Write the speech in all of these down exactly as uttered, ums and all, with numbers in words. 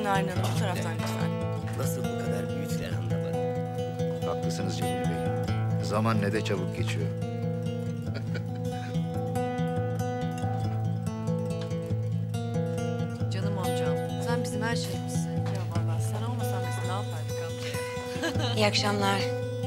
Narin Hanım, bu taraftan lütfen. Nasıl bu kadar büyütüler anlamadım. Haklısınız Cemil Bey. Zaman ne de çabuk geçiyor. Canım amcam, sen bizim her şeyimizsin. Ya vallahi sen olmasan biz ne yapardık amca? İyi akşamlar.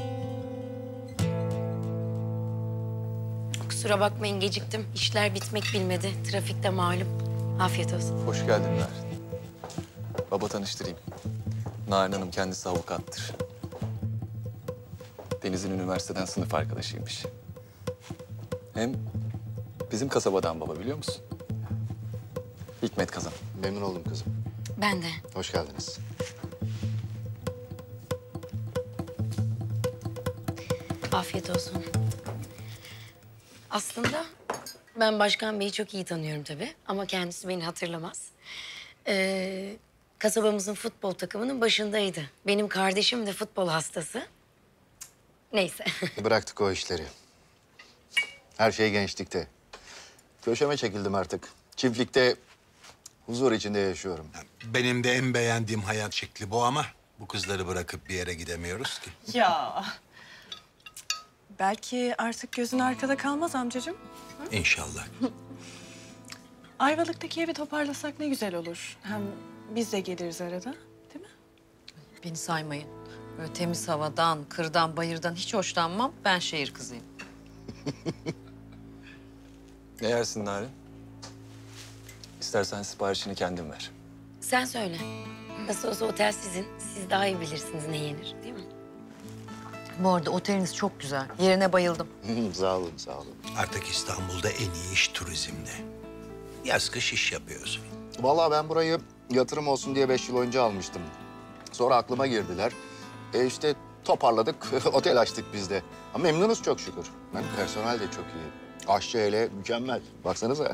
Kusura bakmayın geciktim. İşler bitmek bilmedi. Trafikte malum. Afiyet olsun. Hoş geldin Narin. Baba tanıştırayım. Narin Hanım kendisi avukattır. Deniz'in üniversiteden sınıf arkadaşıymış. Hem bizim kasabadan baba, biliyor musun? Hikmet Kazan. Memnun oldum kızım. Ben de. Hoş geldiniz. Afiyet olsun. Aslında ben Başkan Bey'i çok iyi tanıyorum tabii. Ama kendisi beni hatırlamaz. Ee, kasabamızın futbol takımının başındaydı. Benim kardeşim de futbol hastası. Neyse. Bıraktık o işleri. Her şey gençlikte. Köşeme çekildim artık. Çiftlikte huzur içinde yaşıyorum. Benim de en beğendiğim hayat şekli bu ama bu kızları bırakıp bir yere gidemiyoruz ki. Ya. Belki artık gözün arkada kalmaz amcacığım. İnşallah. Ayvalık'taki evi toparlasak ne güzel olur. Hem biz de geliriz arada, değil mi? Beni saymayın. Böyle temiz havadan, kırdan, bayırdan hiç hoşlanmam. Ben şehir kızıyım. Ne yersin Narin? İstersen siparişini kendin ver. Sen söyle. Nasıl olsa otel sizin. Siz daha iyi bilirsiniz ne yenir, değil mi? Bu arada oteliniz çok güzel. Yerine bayıldım. Sağ olun, sağ olun. Artık İstanbul'da en iyi iş turizmde. Yaz kış iş yapıyorsun. Vallahi ben burayı yatırım olsun diye beş yıl önce almıştım. Sonra aklıma girdiler. E işte toparladık, otel açtık biz de. Ama memnunuz çok şükür. Yani personel de çok iyi. Aşçı hele mükemmel. Baksanıza.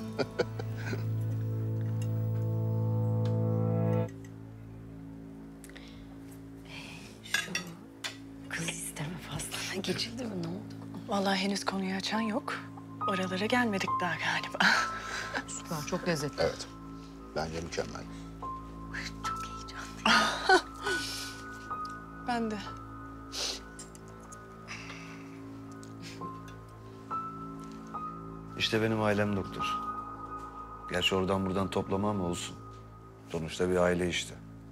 Şu kız isteme faslına geçildi mi? Ne oldu? Vallahi henüz konuyu açan yok. Oralara gelmedik daha galiba. Süper, çok lezzetli. Evet. Bence mükemmel. Çok heyecanlıyım. Ben de. İşte benim ailem doktor. Gerçi oradan buradan toplama ama olsun. Sonuçta bir aile işte.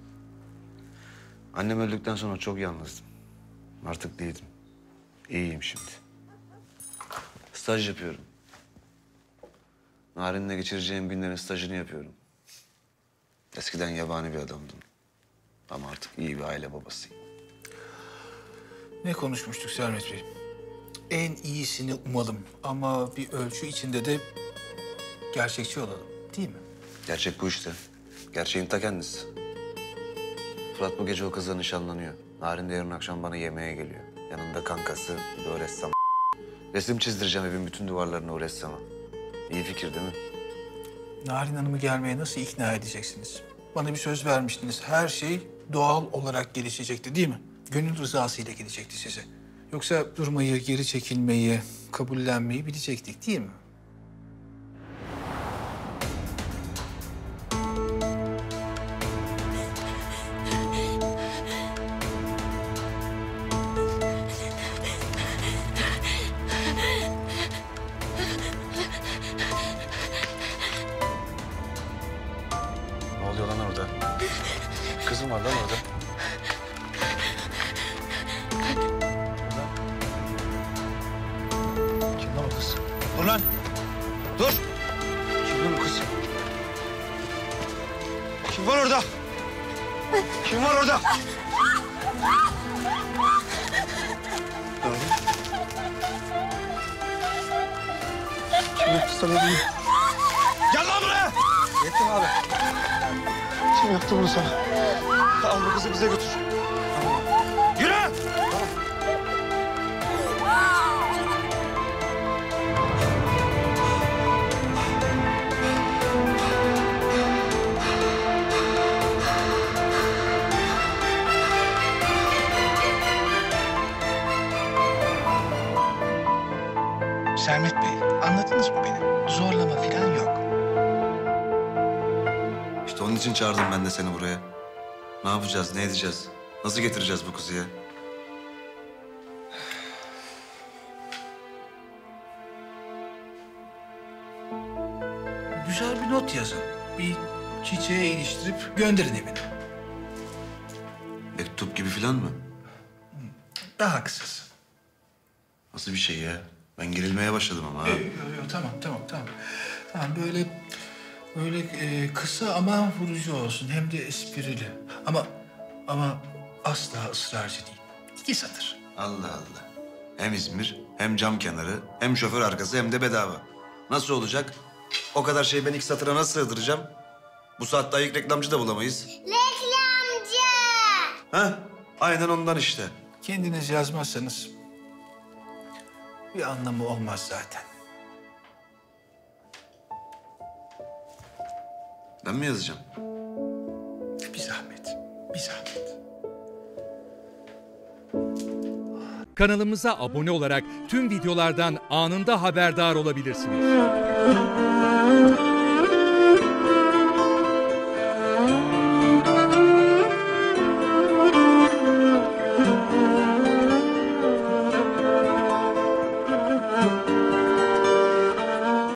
Annem öldükten sonra çok yalnızdım. Artık değildim. İyiyim şimdi. Staj yapıyorum. Narin'le geçireceğim günlerin stajını yapıyorum. Eskiden yabani bir adamdım. Ama artık iyi bir aile babasıyım. Ne konuşmuştuk Sermet Bey? En iyisini umalım ama bir ölçü içinde de gerçekçi olalım, değil mi? Gerçek bu işte. Gerçeğin ta kendisi. Fırat bu gece o kızla nişanlanıyor. Narin de yarın akşam bana yemeğe geliyor. Yanında kankası, bir de o ressam. Resim çizdireceğim evin bütün duvarlarına o ressama. İyi fikir değil mi? Narin Hanım'ı gelmeye nasıl ikna edeceksiniz? Bana bir söz vermiştiniz. Her şey doğal olarak gelişecekti, değil mi? Gönül rızasıyla gelecekti size. Yoksa durmayı, geri çekilmeyi, kabullenmeyi bilecektik, değil mi? Ne oluyor lan orada? Kızım var lan orada. Kim lan o kız? Dur lan! Dur! Kim lan o kız? Kim var orada? Kim var orada? Kim yaptı sana bunu? Gel lan buraya! Yeter abi. Kim yaptı bunu sana? Al bu kızı bize götür. Yürü! Sermet Bey, anladınız mı beni? Zorlama falan yok. İşte onun için çağırdım ben de seni buraya. Ne yapacağız, ne edeceğiz? Nasıl getireceğiz bu kızı ya? Güzel bir not yazın. Bir çiçeğe iliştirip gönderin evine. Mektup gibi falan mı? Daha kısası. Nasıl bir şey ya? Ben gerilmeye başladım ama ha. Yok yok tamam tamam tamam. Tamam böyle böyle e, kısa ama vurucu olsun. Hem de esprili. Ama ama asla ısrarcı değil. İki satır. Allah Allah. Hem İzmir, hem cam kenarı, hem şoför arkası, hem de bedava. Nasıl olacak? O kadar şey ben iki satıra nasıl sığdıracağım? Bu saatte ayık reklamcı da bulamayız. Reklamcı! Ha? Aynen ondan işte. Kendiniz yazmazsanız bir anlamı olmaz zaten. Ben mi yazacağım? Bir zahmet. Bir zahmet. Kanalımıza abone olarak tüm videolardan anında haberdar olabilirsiniz.